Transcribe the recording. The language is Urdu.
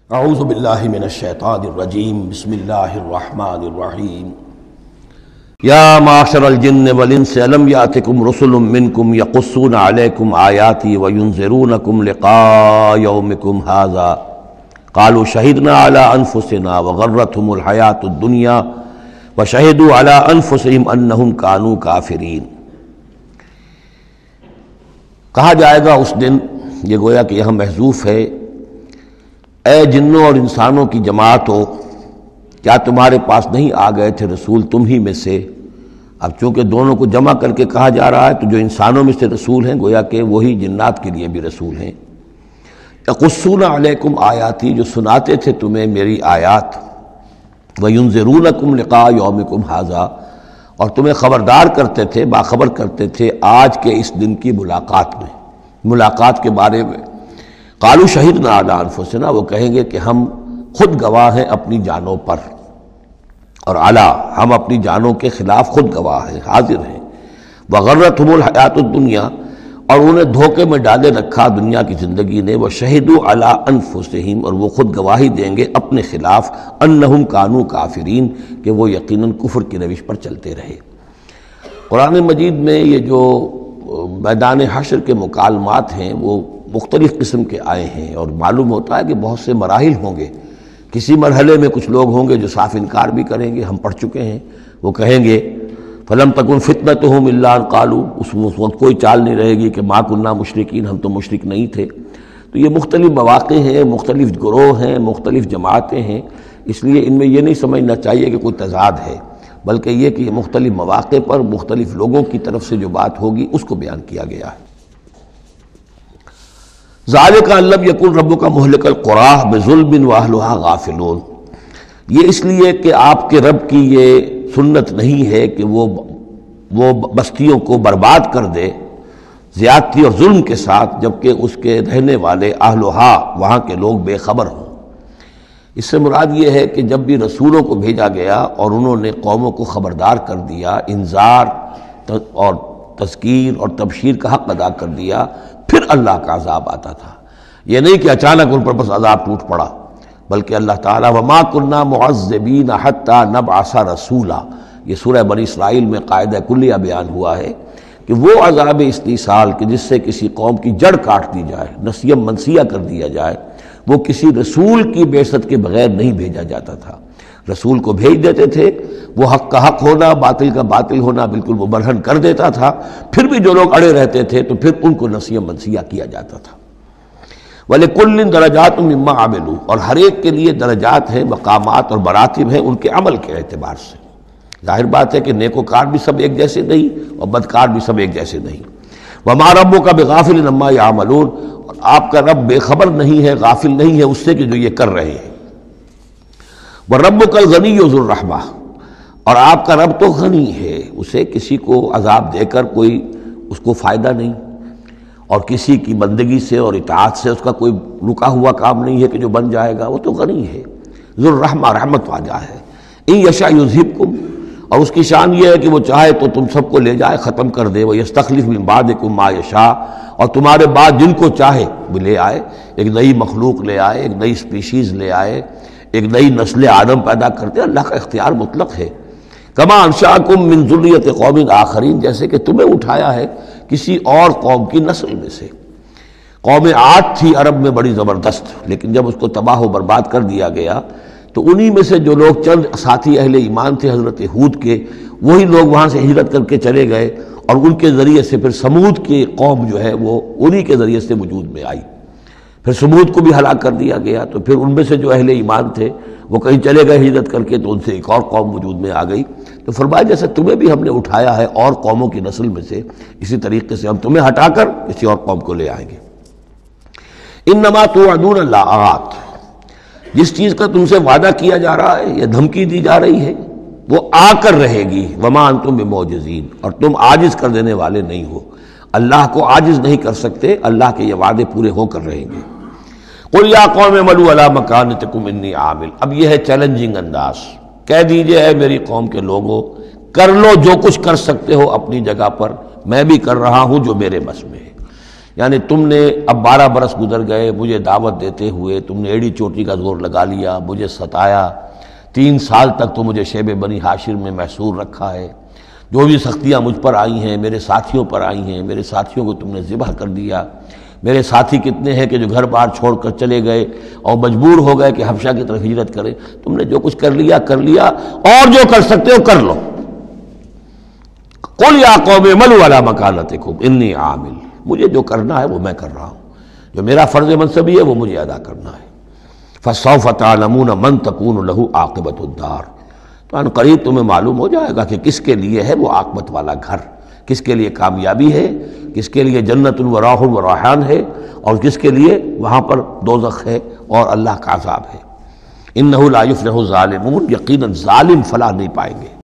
اعوذ باللہ من الشیطان الرجیم بسم اللہ الرحمن الرحیم یا معشر الجن والانس الم یاتکم رسل منکم یقصون علیکم آیاتی وینذرونکم لقاء یومکم ھذا قالوا شہدنا علی انفسنا وغرتهم الحیاۃ الدنیا وشہدوا علی انفسہم انہم کانوا کافرین۔ کہا جائے گا اس دن، یہ گویا کہ یہاں محذوف ہے، اے جنوں اور انسانوں کی جماعت ہو، کیا تمہارے پاس نہیں آ گئے تھے رسول تم ہی میں سے؟ اب چونکہ دونوں کو جمع کر کے کہا جا رہا ہے تو جو انسانوں میں سے رسول ہیں گویا کہ وہی جنات کے لیے بھی رسول ہیں۔ یقصون علیکم آیاتی، جو سناتے تھے تمہیں میری آیات، وینذرونکم لقاء یومکم ھذا، اور تمہیں خبردار کرتے تھے، باخبر کرتے تھے آج کے اس دن کی ملاقات کے بارے میں۔ قالوا شہدنا علی انفسنا، وہ کہیں گے کہ ہم خود گواہ ہیں اپنی جانوں پر، اور علی، ہم اپنی جانوں کے خلاف خود گواہ ہیں، حاضر ہیں۔ وغرتهم الحیاۃ الدنیا، اور انہیں دھوکے میں ڈالے رکھا دنیا کی زندگی نے، وشہدوا علی انفسہم، اور وہ خود گواہی دیں گے اپنے خلاف، انہم کانوا کافرین، کہ وہ یقیناً کفر کی روش پر چلتے رہے۔ قرآن مجید میں یہ جو میدان حشر کے مکالمات ہیں وہ مختلف قسم کے آئے ہیں، اور معلوم ہوتا ہے کہ بہت سے مراحل ہوں گے۔ کسی مرحلے میں کچھ لوگ ہوں گے جو صاف انکار بھی کریں گے، ہم پڑھ چکے ہیں، وہ کہیں گے فَلَمْ تَكُنْ فِتْنَتُهُمْ إِلَّا أَنْ قَالُوا، اس وقت کوئی چال نہیں رہے گی کہ مَا كُنَّا مُشْرِكِينَ، ہم تو مشرک نہیں تھے۔ تو یہ مختلف مواقع ہیں، مختلف گروہ ہیں، مختلف جماعتیں ہیں، اس لیے ان میں یہ نہیں سمجھنا چاہیے کہ کوئی تضاد ہے، بلکہ یہ کہ یہ مختلف مواقع پر مختلف لوگوں کی طرف سے جو بات ہوگی اس کو بیان کیا گیا ہے۔ ذالک ان لم یکن ربک مہلک القری بظلم واہلھا غافلون، یہ اس لیے کہ آپ کے رب کی یہ سنت نہیں ہے کہ وہ بستیوں کو برباد کر دے زیادتی اور ظلم کے ساتھ، جبکہ اس کے رہنے والے اہلھا، وہاں کے لوگ بے خبر ہوں۔ اس سے مراد یہ ہے کہ جب بھی رسولوں کو بھیجا گیا اور انہوں نے قوموں کو خبردار کر دیا، انذار اور تذکیر اور تبشیر کا حق ادا کر دیا، پھر اللہ کا عذاب آتا تھا۔ یہ نہیں کہ اچانک ان پر بس عذاب ٹوٹ پڑا، بلکہ اللہ تعالیٰ وَمَا كُنَّا مُعَذِّبِينَ حَتَّى نَبْعَثَ رَسُولًا، یہ سورہ بنی اسرائیل میں قاعدہ کلیہ بیان ہوا ہے کہ وہ عذاب استیصال کہ جس سے کسی قوم کی جڑ کاٹ دی جائے، نسیم منسیہ کر دیا جائے، وہ کسی رسول کی بعثت کے بغیر نہیں بھیجا جاتا تھا۔ رسول کو بھیج دیتے تھے، وہ حق کا حق ہونا، باطل کا باطل ہونا بالکل مبرہن کر دیتا تھا، پھر بھی جو لوگ اڑے رہتے تھے تو پھر ان کو نسیہ منسیہ کیا جاتا تھا۔ وَلِكُلٍّ دَرَجَاتٌ مِّمَّا عَمِلُوا، اور ہر ایک کے لیے درجات ہیں، مقامات اور مراتب ہیں ان کے عمل کے اعتبار سے۔ ظاہر بات ہے کہ نیکوکار بھی سب ایک جیسے نہیں اور بدکار بھی سب ایک جیسے نہیں۔ وَمَا رَبُّكَ بِغَافِلٍ عَمَّا يَعْمَلُونَ، اور آپ کا رب بے خبر نہیں ہے، غافل نہیں ہے اس سے کہ جو یہ کر رہے ہیں۔ وَرَبُّكَ الْغَنِيُّ ذُو الرَّحْمَةِ، اور آپ کا رب تو غنی ہے، اسے کسی کو عذاب دے کر کوئی اس کو فائدہ نہیں، اور کسی کی بندگی سے اور اطاعت سے اس کا کوئی رکا ہوا کام نہیں ہے کہ جو بن جائے گا، وہ تو غنی ہے، ذو الرحمہ، رحمت والا ہے۔ ان یشاء یذھبکم، اور اس کی شان یہ ہے کہ وہ چاہے تو تم سب کو لے جائے، ختم کر دے، ویستخلف من بعدکم ما یشاء، اور تمہارے بعد جن کو چاہے وہ لے آئے، ایک نئی مخلوق لے آئے، ایک نئی سپیشیز لے آئے، ایک نئی نسل آدم پیدا کرتے۔ اللہ کا اختیار مطلق ہے۔ کما انشأکم من ذریۃ قوم آخرین، جیسے کہ تمہیں اٹھایا ہے کسی اور قوم کی نسل میں سے۔ قوم عاد تھی عرب میں بڑی زبردست، لیکن جب اس کو تباہ و برباد کر دیا گیا تو انہی میں سے جو لوگ چند ساتھی اہل ایمان تھے حضرت ہود کے، وہی لوگ وہاں سے ہجرت کر کے چلے گئے، اور ان کے ذریعے سے پھر سمود کی قوم جو ہے وہ انہی کے ذریعے سے وجود میں آئی۔ پھر سمود کو بھی ہلاک کر دیا گیا، تو پھر ان میں سے جو اہل ایمان تھے وہ کہیں چلے گئے ہجرت کر کے، تو ان سے ایک اور قوم وجود میں آ گئی۔ تو فرمایا جیسے تمہیں بھی ہم نے اٹھایا ہے اور قوموں کی نسل میں سے، اسی طریقے سے ہم تمہیں ہٹا کر کسی اور قوم کو لے آئیں گے۔ انما توعدون لآت، جس چیز کا تم سے وعدہ کیا جا رہا ہے یا دھمکی دی جا رہی ہے وہ آ کر رہے گی۔ وما انتم بمعجزین، اور تم عاجز کر دینے والے نہیں ہو، اللہ کو عاجز نہیں کر سکتے، اللہ کے یہ وعدے پورے ہو کر رہیں گے۔ قل یا قوم اعملوا علی مکانتکم انی عامل، اب یہ ہے چیلنجنگ انداز، کہہ دیجئے اے میری قوم کے لوگوں، کر لو جو کچھ کر سکتے ہو اپنی جگہ پر، میں بھی کر رہا ہوں جو میرے بس میں ہے۔ یعنی تم نے اب 12 برس گزر گئے، مجھے دعوت دیتے ہوئے تم نے ایڑی چوٹی کا زور لگا لیا، مجھے ستایا، 3 سال تک تو مجھے شیب بنی ہاشر میں محصور رکھا ہے، جو بھی سختیاں مجھ پر آئی ہیں میرے ساتھیوں پر آئی ہیں، میرے ساتھیوں کو تم نے ذبح کر دیا، میرے ساتھی کتنے ہیں کہ جو گھر بار چھوڑ کر چلے گئے اور مجبور ہو گئے کہ حبشہ کی طرف ہجرت کریں، تم نے جو کچھ کر لیا اور جو کر سکتے ہو کر لو۔ قل یا قوم اعملوا علی مکانتکم انی عامل، مجھے جو کرنا ہے وہ میں کر رہا ہوں، جو میرا فرض منصبی ہے وہ مجھے ادا کرنا ہے۔ فسوف تعلمون من تکون له عاقبۃ الدار، تو ان قریب تمہیں معلوم ہو جائے گا کہ کس کے لیے ہے وہ عاقبت والا گھر، کس کے لیے کامیابی ہے، کس کے لیے جنت و راح و ریحان ہے، اور کس کے لیے وہاں پر دوزخ ہے اور اللہ کا عذاب ہے۔ انہ لا یفلح الظالمون، یقیناً ظالم فلاح نہیں پائیں گے۔